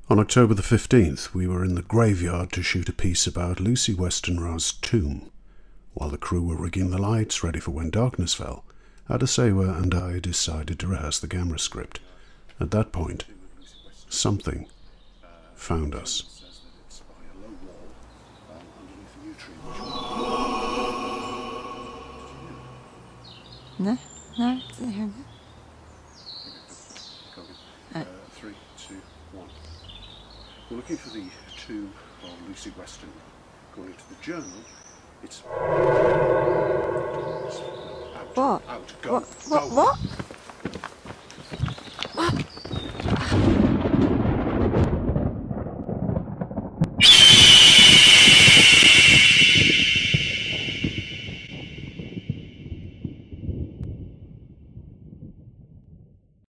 On October the 15th, we were in the graveyard to shoot a piece about Lucy Westenra's tomb. While the crew were rigging the lights ready for when darkness fell, Adasewa and I decided to rehearse the camera script. At that point, something found us. No, it's not here. 3, 2, 1. We're looking for the tomb of Lucy Westenra. According to the journal, it's... What? Out, go, What?